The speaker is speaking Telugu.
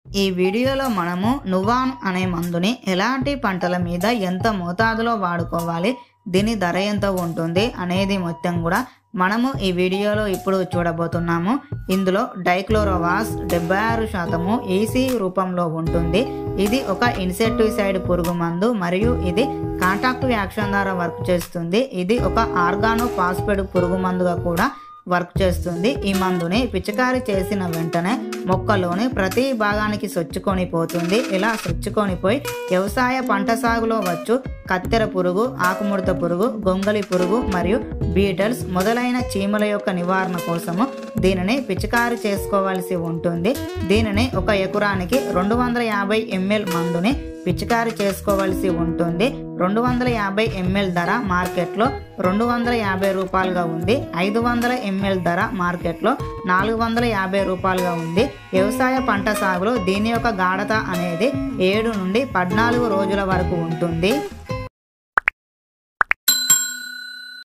ఈ వీడియోలో మనము నువాన్ అనే మందుని ఎలాంటి పంటల మీద ఎంత మోతాదులో వాడుకోవాలి, దీని ధర ఎంత ఉంటుంది అనేది మొత్తం కూడా మనము ఈ వీడియోలో ఇప్పుడు చూడబోతున్నాము. ఇందులో డైక్లోరోవాస్ 76% ఈసీ రూపంలో ఉంటుంది. ఇది ఒక ఇన్సెక్టిసైడ్ పురుగు మందు మరియు ఇది కాంటాక్ట్ యాక్షన్ ద్వారా వర్క్ చేస్తుంది. ఇది ఒక ఆర్గానో ఫాస్ఫేట్ పురుగు మందుగా కూడా వర్క్ చేస్తుంది. ఈ మందుని పిచికారీ చేసిన వెంటనే మొక్కలోని ప్రతి భాగానికి సొచ్చుకొని పోతుంది. ఇలా సొచ్చుకొని పోయి వ్యవసాయ పంట సాగులో వచ్చు కత్తెర పురుగు, ఆకుముడత పురుగు, గొంగలి పురుగు మరియు బీటల్స్ మొదలైన చీమల యొక్క నివారణ కోసము దీనిని పిచికారీ చేసుకోవాల్సి ఉంటుంది. దీనిని ఒక ఎకరానికి 250 ml మందుని పిచికారీ చేసుకోవాల్సి ఉంటుంది. 250 ml ధర మార్కెట్లో 250 రూపాయలుగా ఉంది. 500 ml ధర మార్కెట్లో 450 రూపాయలుగా ఉంది. వ్యవసాయ పంట సాగులో దీని యొక్క గాఢత అనేది 7 నుండి 14 రోజుల వరకు ఉంటుంది.